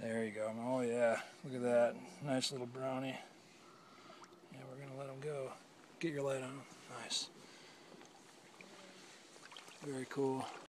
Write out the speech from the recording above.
There you go. Oh yeah, look at that. Nice little brownie. Yeah, we're gonna let him go. Get your light on. Nice. Very cool.